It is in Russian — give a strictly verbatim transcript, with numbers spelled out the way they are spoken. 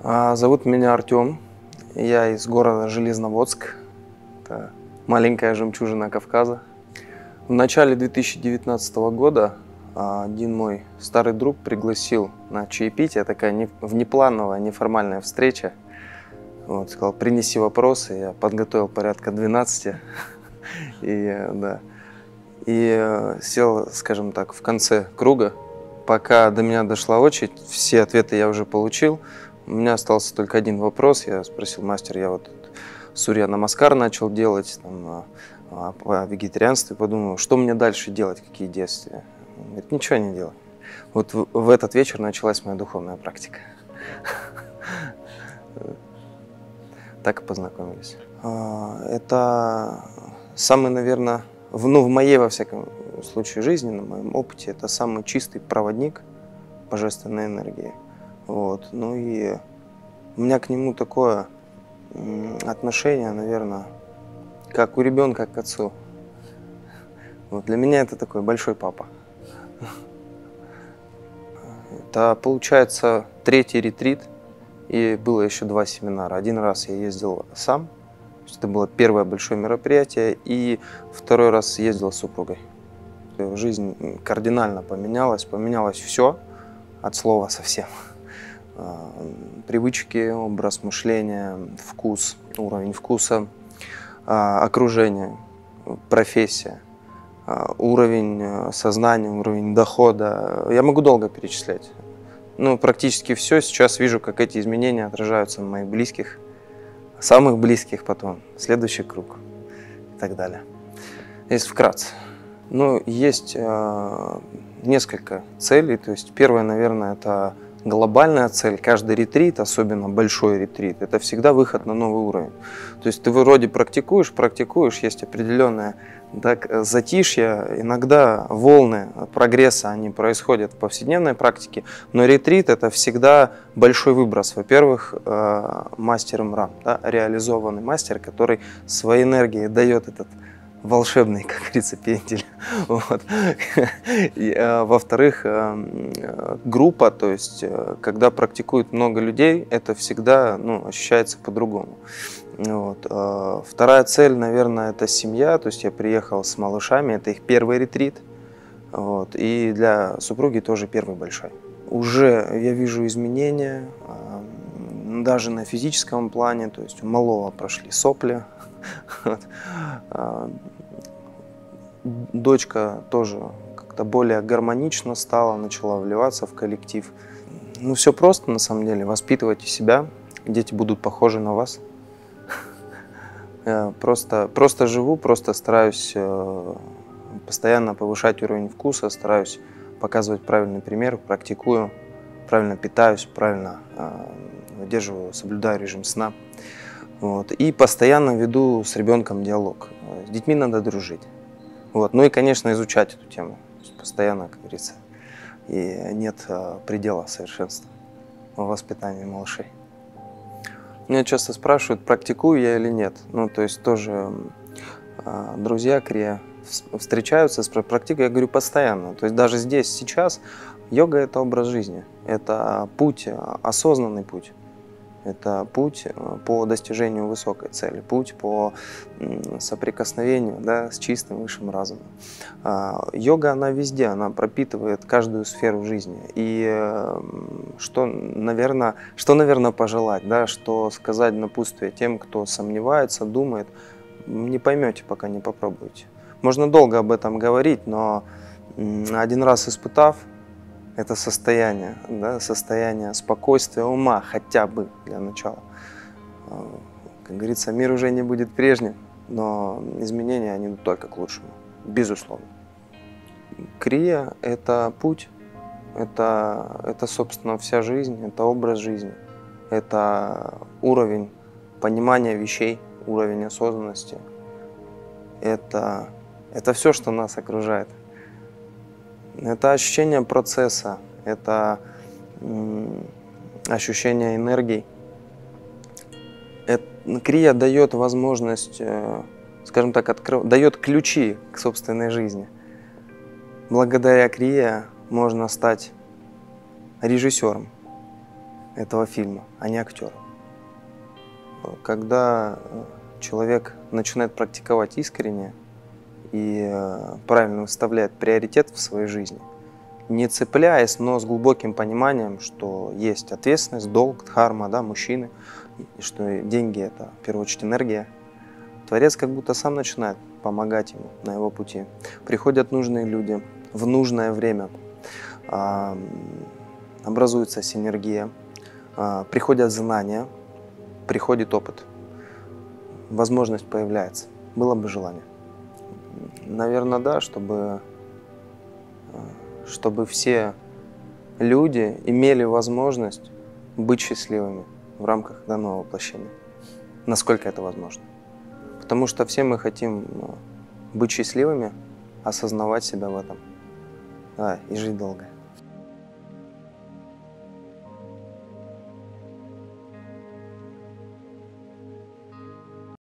А, Зовут меня Артем. Я из города Железноводск. Это маленькая жемчужина Кавказа. В начале две тысячи девятнадцатого года один мой старый друг пригласил на чаепитие, такая не, внеплановая, неформальная встреча. Вот, сказал, принеси вопросы. Я подготовил порядка двенадцати. И, да, и сел, скажем так, в конце круга. Пока до меня дошла очередь, все ответы я уже получил. У меня остался только один вопрос. Я спросил: мастер, я вот Сурья Намаскар начал делать там, по вегетарианству, подумал, что мне дальше делать, какие действия. Он говорит, ничего не делай. Вот в, в этот вечер началась моя духовная практика. Так и познакомились. Это самый, наверное, в, ну, в моей, во всяком случае, жизни, на моем опыте, это самый чистый проводник божественной энергии. Вот. Ну и у меня к нему такое отношение, наверное, как у ребенка к отцу. Вот. Для меня это такой большой папа. Это, получается, третий ретрит, и было еще два семинара. Один раз я ездил сам, это было первое большое мероприятие, и второй раз ездил с супругой. Жизнь кардинально поменялась, поменялось все от слова совсем. Привычки, образ мышления, вкус, уровень вкуса, окружение, профессия, уровень сознания, уровень дохода. Я могу долго перечислять. Ну, практически все. Сейчас вижу, как эти изменения отражаются на моих близких, самых близких потом, следующий круг и так далее. Если вкратце. Ну, есть э, несколько целей. То есть первое, наверное, это глобальная цель. Каждый ретрит, особенно большой ретрит, это всегда выход на новый уровень. То есть ты вроде практикуешь, практикуешь, есть определенное так, затишье, иногда волны прогресса, они происходят в повседневной практике, но ретрит это всегда большой выброс. Во-первых, э, мастер Мра, да, реализованный мастер, который своей энергией дает этот волшебный, как говорится, пендель. Вот. А, во-вторых, группа, то есть когда практикует много людей, это всегда, ну, ощущается по-другому. Вот. А, вторая цель, наверное, это семья, то есть я приехал с малышами, это их первый ретрит, вот. И для супруги тоже первый большой. Уже я вижу изменения, даже на физическом плане, то есть у малого прошли сопли. Вот. Дочка тоже как-то более гармонично стала, начала вливаться в коллектив. Ну, все просто, на самом деле. Воспитывайте себя, дети будут похожи на вас. Я просто, просто живу, просто стараюсь постоянно повышать уровень вкуса, стараюсь показывать правильный пример, практикую, правильно питаюсь, правильно выдерживаю, соблюдаю режим сна. Вот. И постоянно веду с ребенком диалог. С детьми надо дружить. Вот. Ну и, конечно, изучать эту тему. Постоянно, как говорится. И нет а, предела совершенства в воспитании малышей. Меня часто спрашивают, практикую я или нет. Ну, то есть тоже а, друзья крия встречаются с практикой, я говорю, постоянно. То есть даже здесь, сейчас, йога – это образ жизни. Это путь, осознанный путь. Это путь по достижению высокой цели, путь по соприкосновению, да, с чистым высшим разумом. Йога, она везде, она пропитывает каждую сферу жизни. И что, наверное, что, наверное, пожелать, да, что сказать напутствие тем, кто сомневается, думает, не поймете, пока не попробуете. Можно долго об этом говорить, но один раз испытав, это состояние, да, состояние спокойствия ума, хотя бы для начала. Как говорится, мир уже не будет прежним, но изменения, они только к лучшему, безусловно. Крия – это путь, это, это, собственно, вся жизнь, это образ жизни, это уровень понимания вещей, уровень осознанности. Это, это все, что нас окружает. Это ощущение процесса, это ощущение энергии. Это, крия дает возможность, скажем так, открыв, дает ключи к собственной жизни. Благодаря крия можно стать режиссером, этого фильма, а не актера. Когда человек начинает практиковать искренне и правильно выставляет приоритет в своей жизни, не цепляясь, но с глубоким пониманием, что есть ответственность, долг, дхарма, да, мужчины, и что деньги – это, в первую очередь, энергия, Творец как будто сам начинает помогать ему на его пути. Приходят нужные люди в нужное время, образуется синергия, приходят знания, приходит опыт, возможность появляется. Было бы желание. Наверное, да, чтобы, чтобы все люди имели возможность быть счастливыми в рамках данного воплощения. Насколько это возможно. Потому что все мы хотим быть счастливыми, осознавать себя в этом, да, и жить долго.